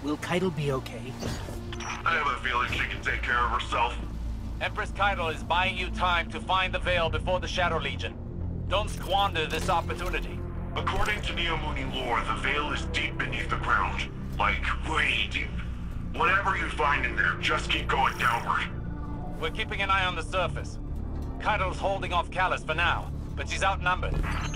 Will Keitel be okay? I have a feeling she can take care of herself. Empress Keitel is buying you time to find the Veil before the Shadow Legion. Don't squander this opportunity. According to Neomuni lore, the Veil is deep beneath the ground. Like, way deep. Whatever you find in there, just keep going downward. We're keeping an eye on the surface. Keitel's holding off Callus for now, but she's outnumbered.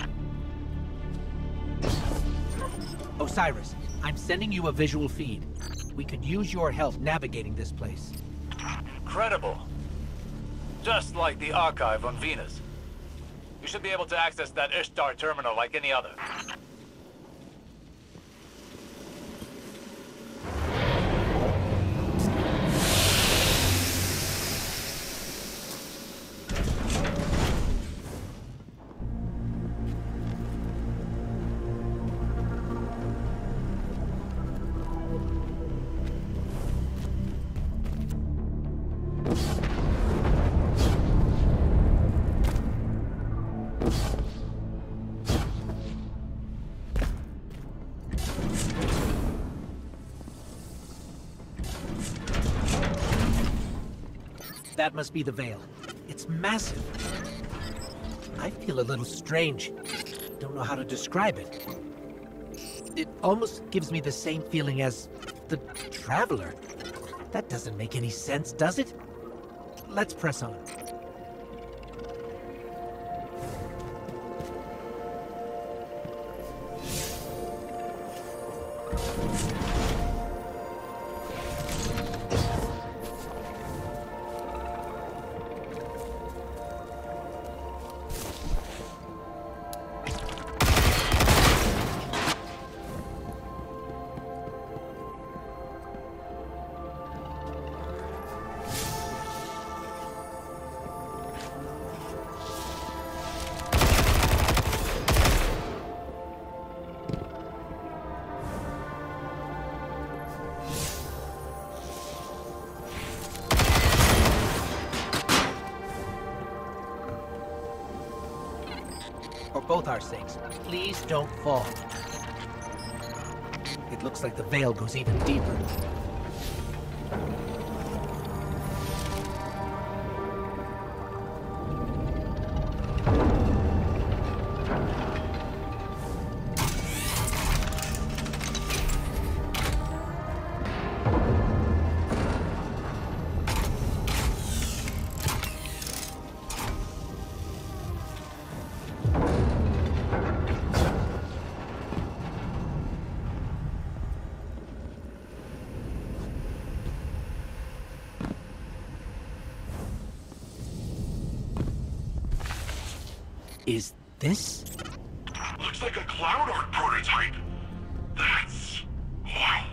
Osiris, I'm sending you a visual feed. We could use your help navigating this place. Incredible. Just like the archive on Venus. You should be able to access that Ishtar terminal like any other. That must be the Veil. It's massive. I feel a little strange. Don't know how to describe it. It almost gives me the same feeling as the Traveler. That doesn't make any sense, does it? Let's press on. For both our sakes, please don't fall. It looks like the Veil goes even deeper. Is this? Looks like a Cloud Arc prototype. That's... wow.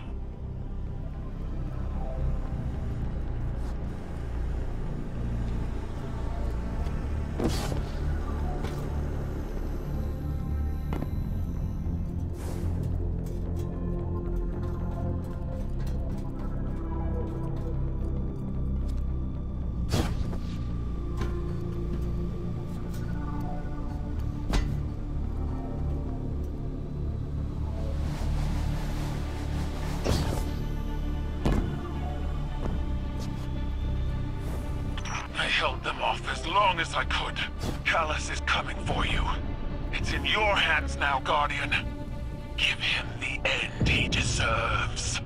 I held them off as long as I could. Callus is coming for you. It's in your hands now, Guardian. Give him the end he deserves.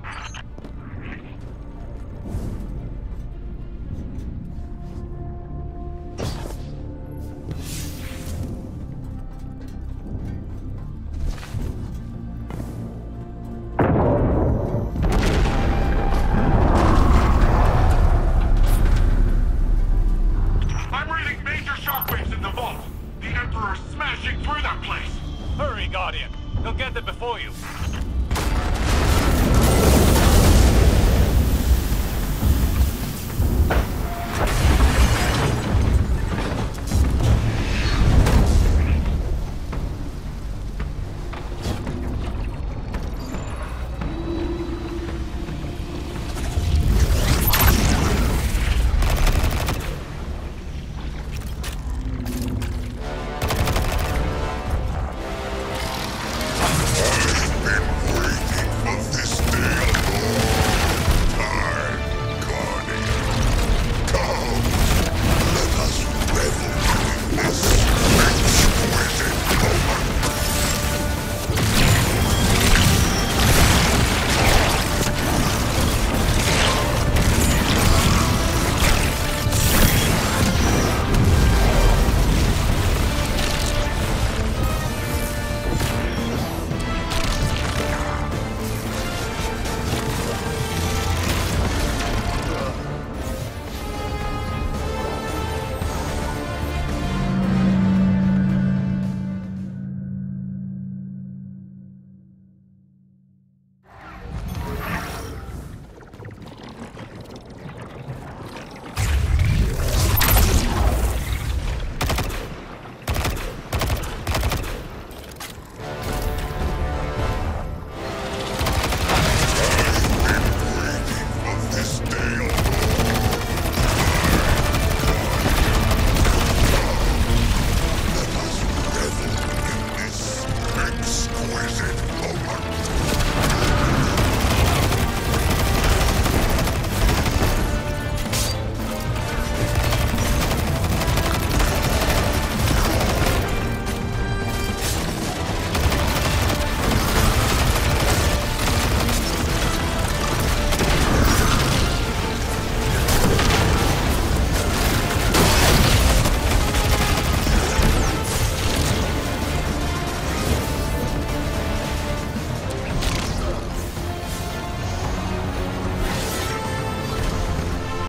Hurry, Guardian. He'll get there before you.